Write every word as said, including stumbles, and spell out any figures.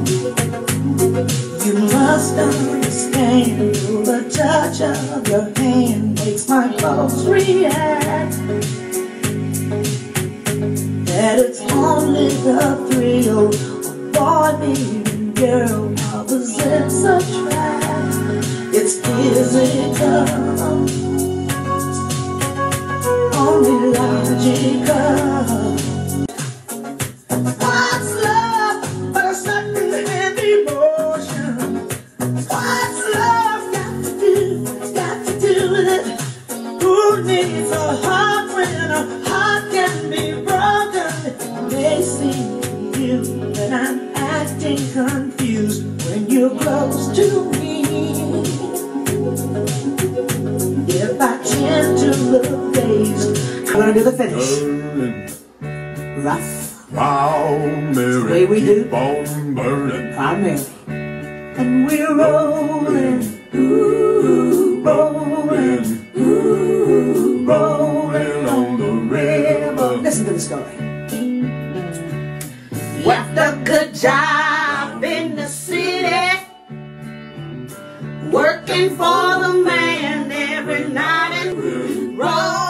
You must understand, the touch of your hand makes my pulse react. That it's only the thrill of boy meeting girl opposites attract. It's physical, only logical. What's love but a sudden heavy emotion? What's love got to do, got to do with it? Who needs a heart when a heart can be broken? It may seem to you that I'm acting confused when you're close to me. If I tend to look dazed, I'm gonna do the finish. Rough. Proud Mary, the way we keep do. on burning. Proud Mary. And we're rolling, ooh, rolling, ooh, rolling on the river. Listen to the story. Worked a good job in the city, working for the man every night and roll.